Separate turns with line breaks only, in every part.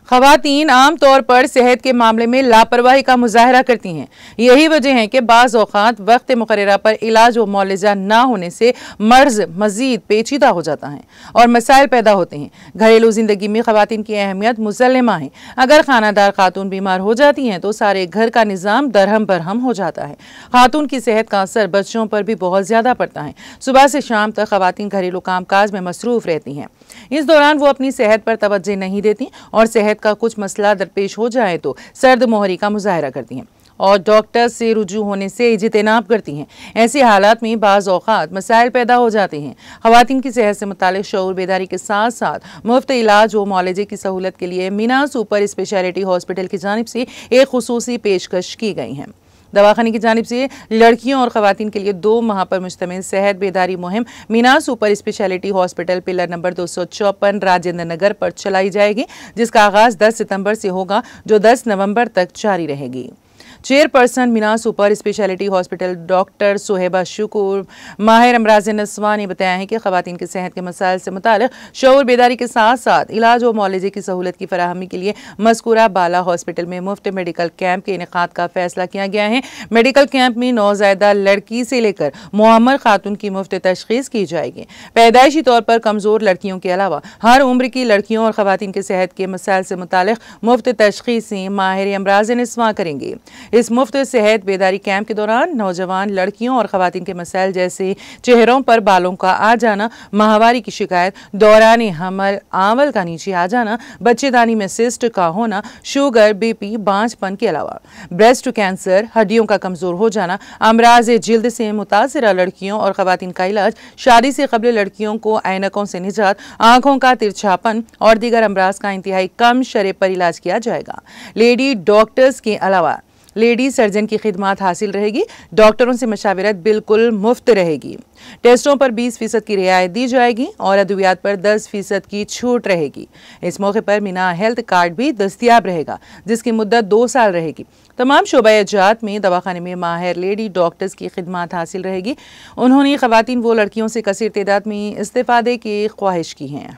ख़वातीन आम तौर पर सेहत के मामले में लापरवाही का मुजाहरा करती हैं। यही वजह है कि बाज़ औक़ात वक्त मुकर्ररा पर इलाज व मुआलजा ना होने से मर्ज मज़ीद पेचीदा हो जाता है और मसाइल पैदा होते हैं। घरेलू ज़िंदगी में ख़वातीन की अहमियत मुसल्लमा है। अगर खानादार खातून बीमार हो जाती हैं तो सारे घर का निज़ाम दरहम बरहम हो जाता है। खातून की सेहत का असर बच्चों पर भी बहुत ज़्यादा पड़ता है। सुबह से शाम तक ख़वातीन घरेलू कामकाज में मसरूफ़ रहती हैं। इस दौरान वो अपनी सेहत पर तवज्जो नहीं देती और सेहत का कुछ मसला दरपेश हो जाए तो सर्द मोहरी का मुजाहरा करती हैं और डॉक्टर से रुजू होने से इज्तिनाब करती हैं। ऐसे हालात में बाज़ औक़ात मसाइल पैदा हो जाते हैं। ख़वातीन की सेहत से मुतालिक शऊर बेदारी के साथ साथ मुफ्त इलाज व मुआलजे की सहूलत के लिए मीना सुपर स्पेशलिटी हॉस्पिटल की जानिब से एक खुसूसी पेशकश की गई है। दवाखाने की जानिब से लड़कियों और ख़वातीन के लिए 2 माह पर मुश्तमिल सेहत बेदारी मुहिम Meena super speciality hospital pillar number 254 Rajendra Nagar पर चलाई जाएगी, जिसका आगाज़ 10 सितंबर से होगा जो 10 नवंबर तक जारी रहेगी। Chairperson Meena super speciality hospital doctor Soheba Shukoor माहिर अमराज़ नस्वा ने बताया है कि ख़वातीन की सेहत के मसाइल से मुताल्लिक़ शऊर बेदारी के साथ साथ इलाज व मुआलजे की सहूलत की फराहमी के लिए मज़कूरा बाला हॉस्पिटल में मुफ्त मेडिकल कैंप के इनेकाद का फैसला किया गया है। मेडिकल कैंप में नौज़ायदा लड़की से लेकर मुअम्मर खातून की मुफ्त तशख़ीस की जाएगी। पैदाइशी तौर पर कमज़ोर लड़कियों के अलावा हर उम्र की लड़कियों और ख़वातीन के सेहत के मसाइल से मुताल्लिक़ मुफ्त तशख़ीसें माहिर अमराज़ नस्वा करेंगे। इस मुफ्त सेहत बेदारी कैंप के दौरान नौजवान लड़कियों और ख़वातीन के मसाइल जैसे चेहरों पर बालों का आ जाना, माहवारी की शिकायत, दौरान हमल आंवल का नीचे आ जाना, बच्चेदानी में सिस्ट का होना, शुगर, बीपी, बांझपन के अलावा ब्रेस्ट कैंसर, हड्डियों का कमज़ोर हो जाना, अमराज जिल्द से मुतासिरा लड़कियों और ख़वातीन का इलाज, शादी से कबल लड़कियों को ऐनकों से निजात, आँखों का तिरछापन और दीगर अमराज का इंतहाई कम शरह पर इलाज किया जाएगा। लेडी डॉक्टर्स के अलावा लेडी सर्जन की खिदमत हासिल रहेगी। डॉक्टरों से मशावरत बिल्कुल मुफ्त रहेगी। टेस्टों पर 20% की रियायत दी जाएगी और अद्वियात पर 10% की छूट रहेगी। इस मौके पर मीना हेल्थ कार्ड भी दस्तियाब रहेगा, जिसकी मुद्दत 2 साल रहेगी। तमाम शोबा-ए-जात में दवाखाने में माहिर लेडी डॉक्टर्स की खिदमत हासिल रहेगी। उन्होंने ख़वातीन व लड़कियों से कसीर तादाद में इस्तेफादे की ख्वाहिश की है।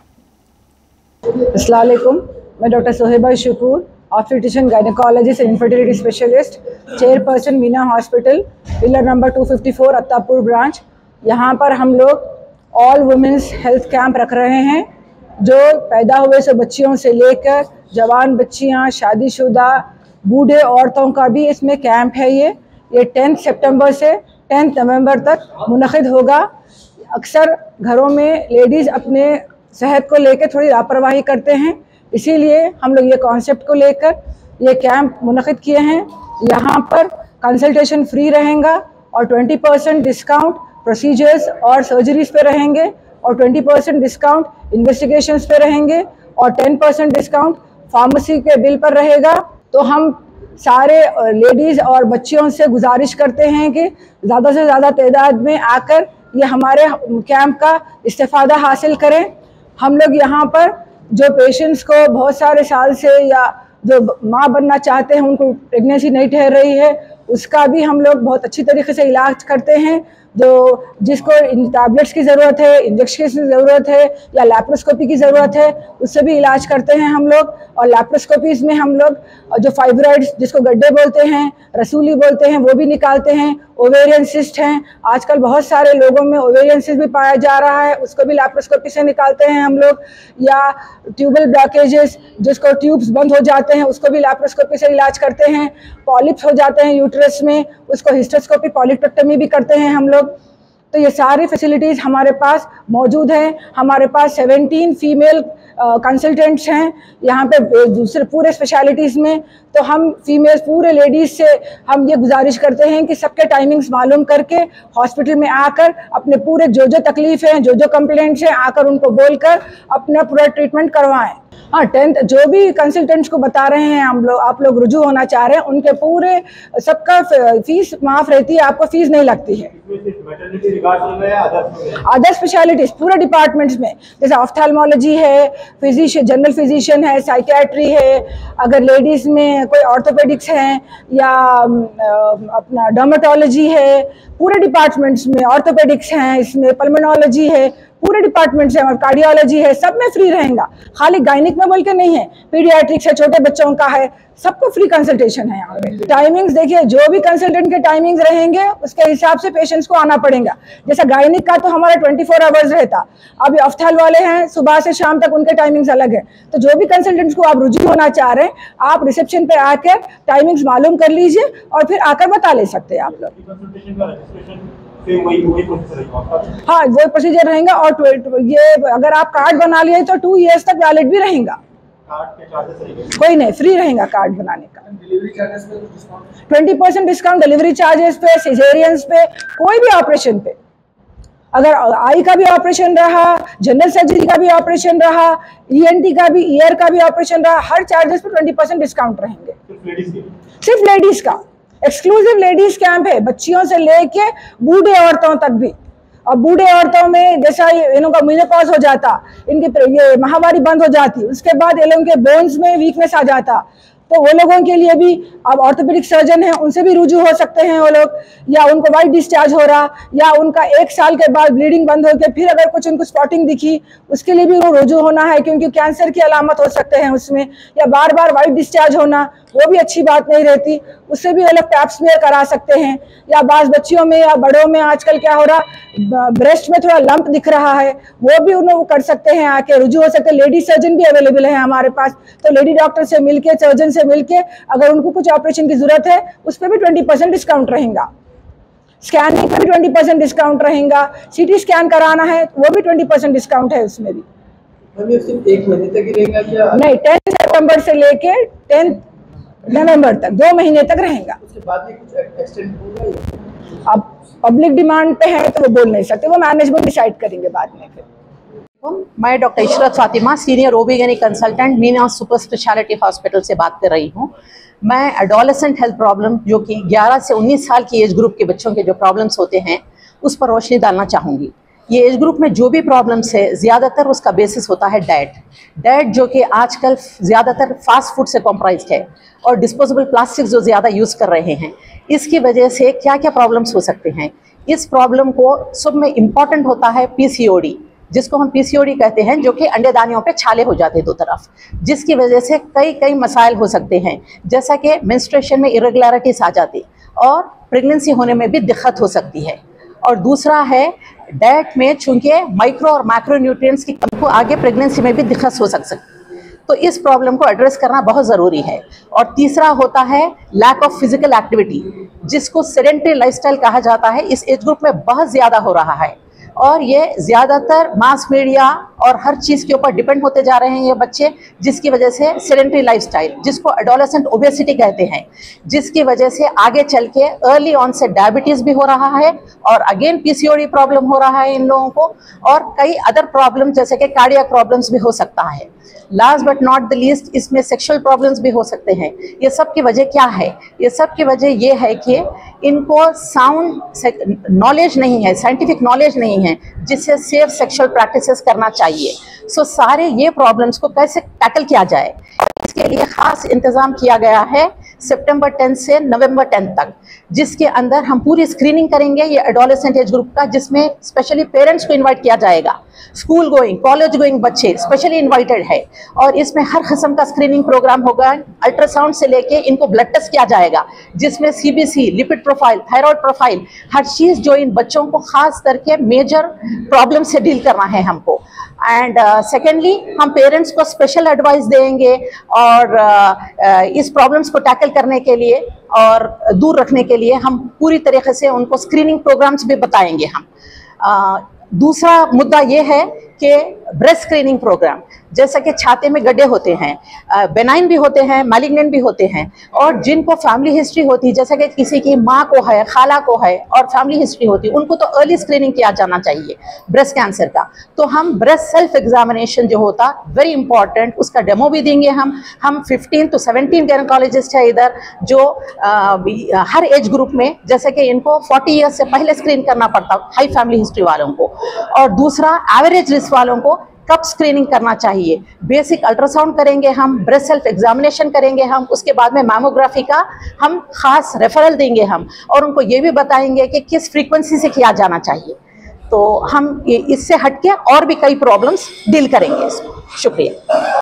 अस्सलाम वालेकुम, मैं doctor Soheba Shukoor, obstetrician gynaecologist and infertility specialist, chairperson Meena hospital, pillar number 254 Attapur branch. यहाँ पर हम लोग ऑल वुमेंस हेल्थ कैंप रख रहे हैं, जो पैदा हुए से बच्चियों से लेकर जवान बच्चियाँ, शादीशुदा, बूढ़े औरतों का भी इसमें कैंप है। ये 10 सितंबर से 10 नवंबर तक मुनक़िद होगा। अक्सर घरों में लेडीज़ अपने सेहत को लेकर थोड़ी लापरवाही करते हैं, इसीलिए हम लोग ये कॉन्सेप्ट को लेकर ये कैंप मुनक़िद किए हैं। यहाँ पर कंसल्टेशन फ्री रहेगा और 20% डिस्काउंट प्रोसीजर्स और सर्जरीज पे रहेंगे और 20% डिस्काउंट इन्वेस्टिगेशंस पे रहेंगे और 10% डिस्काउंट फार्मेसी के बिल पर रहेगा। तो हम सारे लेडीज़ और बच्चियों से गुजारिश करते हैं कि ज़्यादा से ज़्यादा तादाद में आकर ये हमारे कैंप का इस्तेफ़ादा हासिल करें। हम लोग यहाँ पर जो पेशेंट्स को बहुत सारे साल से या जो माँ बनना चाहते हैं, उनको प्रेगनेंसी नहीं ठहर रही है, उसका भी हम लोग बहुत अच्छी तरीके से इलाज करते हैं। जो जिसको टैबलेट्स की ज़रूरत है, इंजेक्शन की ज़रूरत है या लैप्रोस्कोपी की ज़रूरत है, उससे भी इलाज करते हैं हम लोग। और लैप्रोस्कोपीज़ में हम लोग जो फाइब्रॉइड्स, जिसको गड्ढे बोलते हैं, रसूली बोलते हैं, वो भी निकालते हैं। ओवेरियन सिस्ट हैं, आजकल बहुत सारे लोगों में ओवेरियन सिस्ट भी पाया जा रहा है, उसको भी लैप्रोस्कोपी से निकालते हैं हम लोग। या ट्यूबल ब्लॉकेजेस, जिसको ट्यूब्स बंद हो जाते हैं, उसको भी लैप्रोस्कोपी से इलाज करते हैं। पॉलिप्स हो जाते हैं यूट्रस में, उसको हिस्टेरोस्कोपी पॉलिपेक्टमी भी करते हैं हम लोग। तो ये सारी फैसिलिटीज़ हमारे पास मौजूद हैं। हमारे पास 17 फीमेल कंसल्टेंट्स हैं यहाँ पे दूसरे पूरे स्पेशलिटीज़ में। तो हम फीमेल्स पूरे लेडीज़ से हम ये गुजारिश करते हैं कि सबके टाइमिंग्स मालूम करके हॉस्पिटल में आकर अपने पूरे जो तकलीफ़ हैं, जो कंप्लेंट्स हैं, आकर उनको बोलकर अपना पूरा ट्रीटमेंट करवाएं। हाँ, 10th जो भी कंसल्टेंट्स को बता रहे हैं आप लोग रुजू होना चाह रहे हैं, उनके पूरे सबका फीस माफ़ रहती है, आपको फीस नहीं लगती है। अदर स्पेशलिटीज़ पूरे डिपार्टमेंट्स में, जैसे ऑफ्थेल्मोलॉजी है, फिजिशियन, जनरल फिजिशियन है, साइकियाट्री है, अगर लेडीज़ में कोई ऑर्थोपेडिक्स हैं या अपना डर्मेटोलॉजी है, पूरे डिपार्टमेंट्स में ऑर्थोपेडिक्स हैं, इसमें पल्मोनोलॉजी है, पूरे डिपार्टमेंट से, कार्डियोलॉजी है, सब में फ्री रहेगा, खाली गायनिक में बोल के नहीं है, पीडियाट्रिक्स है, छोटे बच्चों का है, सबको फ्री कंसल्टेशन है यहाँ पे। टाइमिंग्स देखिए, जो भी कंसल्टेंट के टाइमिंग्स रहेंगे उसके हिसाब से पेशेंट्स को आना पड़ेगा। जैसा गायनिक का तो हमारा 24 आवर्स रहता, अभी अफ्थाल वाले हैं सुबह से शाम तक, उनके टाइमिंग्स अलग है। तो जो भी कंसल्टेंट्स को आप रुजू होना चाह रहे हैं, आप रिसेप्शन पे आकर टाइमिंग्स मालूम कर लीजिए और फिर आकर बता ले सकते हैं आप लोग। हाँ, वो प्रोसीजर रहेगा। और ये अगर आप कार्ड बना लिए तो 2 ईयर्स तक वैलिड भी रहेगा। कोई नहीं, फ्री रहेगा कार्ड बनाने का। 20% डिस्काउंट डिलीवरी चार्जेस पे, सिजेरियंस पे, कोई भी ऑपरेशन पे। अगर आई का भी ऑपरेशन रहा, जनरल सर्जरी का भी ऑपरेशन रहा, ENT का भी, ईयर का भी ऑपरेशन रहा, हर चार्जेस पे 20% डिस्काउंट रहेंगे। सिर्फ लेडीज का एक्सक्लूसिव लेडीज कैंप है, बच्चियों से लेके बूढ़े औरतों तक भी। और बूढ़े औरतों में जैसा इनों का मेनोपॉज हो जाता, इनके ये माहवारी बंद हो जाती, उसके बाद इन लोगों के बोन्स में वीकनेस आ जाता, तो वो लोगों के लिए भी अब ऑर्थोपेडिक सर्जन है, उनसे भी रुजू हो सकते हैं वो लोग। या उनको वाइट डिस्चार्ज हो रहा, या उनका 1 साल के बाद ब्लीडिंग बंद होकर फिर अगर कुछ उनको स्पॉटिंग दिखी, उसके लिए भी वो रुजू होना है, क्योंकि कैंसर की अलामत हो सकते हैं उसमें। या बार बार वाइट डिस्चार्ज होना, वो भी अच्छी बात नहीं रहती, उससे भी वो लोग पैप स्मीयर करा सकते हैं। या बाज़ बच्चियों में या बड़ों में आजकल क्या हो रहा, ब्रेस्ट में थोड़ा लंप दिख रहा है, वो भी उन्हें कर सकते हैं, आके रुजू हो सकते हैं। लेडी सर्जन भी अवेलेबल है हमारे पास, तो लेडी डॉक्टर से मिलके, सर्जन से मिलके अगर उनको कुछ ऑपरेशन की जरूरत है, उस पर भी 20% डिस्काउंट रहेगा। स्कैनिंग पे भी 20% डिस्काउंट रहेगा। CT स्कैन कराना है वो भी 20% डिस्काउंट है उसमें भी।
सिर्फ 1 महीने तक ही रहेगा क्या?
नहीं, 10 सितंबर से लेके 10 नवंबर तक 2 महीने तक रहेगा।
उसके बाद भी कुछ एक्सटेंड होगा?
अब पब्लिक डिमांड पे है तो वो बोल नहीं सकते, वो मैनेजमेंट डिसाइड करेंगे बाद में। फिर
मैं doctor Ishrat Fatima, senior OB-GYN consultant, Meena super speciality hospital से बात कर रही हूँ। मैं एडोलेसेंट हेल्थ प्रॉब्लम, जो कि 11 से 19 साल की एज ग्रुप के बच्चों के जो प्रॉब्लम्स होते हैं, उस पर रोशनी डालना चाहूँगी। ये एज ग्रुप में जो भी प्रॉब्लम्स है, ज़्यादातर उसका बेसिस होता है डाइट, जो कि आजकल ज़्यादातर फास्ट फूड से कॉम्प्राइज्ड है, और डिस्पोजेबल प्लास्टिक्स जो ज़्यादा यूज़ कर रहे हैं। इसकी वजह से क्या क्या प्रॉब्लम्स हो सकते हैं? इस प्रॉब्लम को सब में इम्पॉर्टेंट होता है PCOD, जिसको हम PCOD कहते हैं, जो कि अंडेदानियों पे छाले हो जाते हैं 2 तरफ, जिसकी वजह से कई मसाइल हो सकते हैं, जैसा कि मेंस्ट्रुएशन में इरेगुलरिटीज आ जाती और प्रेगनेंसी होने में भी दिक्कत हो सकती है। और दूसरा है डाइट में चूंकि माइक्रो और मैक्रो न्यूट्रिएंट्स की कमी को आगे प्रेगनेंसी में भी दिक्कत हो सकती है, तो इस प्रॉब्लम को एड्रेस करना बहुत ज़रूरी है। और तीसरा होता है लैक ऑफ फिजिकल एक्टिविटी, जिसको सेडेंटरी लाइफस्टाइल कहा जाता है। इस एज ग्रुप में बहुत ज़्यादा हो रहा है, और ये ज़्यादातर मास मीडिया और हर चीज़ के ऊपर डिपेंड होते जा रहे हैं ये बच्चे, जिसकी वजह से सेडेंटरी लाइफस्टाइल, जिसको एडोलेसेंट ओबेसिटी कहते हैं, जिसकी वजह से आगे चल के अर्ली ऑन से डायबिटीज़ भी हो रहा है, और अगेन PCOD प्रॉब्लम हो रहा है इन लोगों को, और कई अदर प्रॉब्लम जैसे कि कार्डियक प्रॉब्लम्स भी हो सकता है। Last but not the least, इसमें सेक्सुअल प्रॉब्लम्स भी हो सकते हैं। ये सब की वजह क्या है? ये सब की वजह ये है कि इनको साउंड नॉलेज नहीं है, साइंटिफिक नॉलेज नहीं है, जिससे सेफ सेक्सुअल प्रैक्टिसेस करना चाहिए। सो सारे ये प्रॉब्लम्स को कैसे टैकल किया जाए, इसके लिए ख़ास इंतज़ाम किया गया है सितंबर 10 से नवंबर 10 तक, जिसके अंदर हम पूरी स्क्रीनिंग करेंगे ये एडोलेसेंट एज ग्रुप का, जिसमें स्पेशली पेरेंट्स को इनवाइट किया जाएगा। स्कूल गोइंग, कॉलेज गोइंग बच्चे स्पेशली इनवाइटेड है, और इसमें हर किस्म का स्क्रीनिंग प्रोग्राम होगा। अल्ट्रासाउंड से लेके इनको ब्लड टेस्ट किया जाएगा, जिसमें CBC, lipid profile, thyroid profile, हर चीज़ जो इन बच्चों को खास करके मेजर प्रॉब्लम से डील करना है हमको। एंड सेकेंडली, हम पेरेंट्स को स्पेशल एडवाइस देंगे, और इस प्रॉब्लम्स को टैकल करने के लिए और दूर रखने के लिए हम पूरी तरीके से उनको स्क्रीनिंग प्रोग्राम्स भी बताएंगे हम। दूसरा मुद्दा ये है कि ब्रेस्ट स्क्रीनिंग प्रोग्राम, जैसा कि छाते में गड्ढे होते हैं, बेनाइन भी होते हैं, मैलिग्नेंट भी होते हैं, और जिनको फैमिली हिस्ट्री होती है, जैसा कि किसी की माँ को है, खाला को है, और फैमिली हिस्ट्री होती है, उनको तो अर्ली स्क्रीनिंग किया जाना चाहिए ब्रेस्ट कैंसर का। तो हम ब्रेस्ट सेल्फ एग्जामिनेशन जो होता, वेरी इंपॉर्टेंट, उसका डेमो भी देंगे हम 15 to 17 गायनेकोलॉजिस्ट है इधर, जो हर एज ग्रुप में, जैसे कि इनको 40 ईयर्स से पहले स्क्रीन करना पड़ता हाई फैमिली हिस्ट्री वालों को, और दूसरा एवरेज रिस्क वालों को कब स्क्रीनिंग करना चाहिए। बेसिक अल्ट्रासाउंड करेंगे हम, ब्रेस्ट सेल्फ एग्जामिनेशन करेंगे हम, उसके बाद में मैमोग्राफी का हम खास रेफरल देंगे हम, और उनको ये भी बताएंगे कि किस फ्रीक्वेंसी से किया जाना चाहिए। तो हम इससे हटके और भी कई प्रॉब्लम्स डील करेंगे इसमें। शुक्रिया।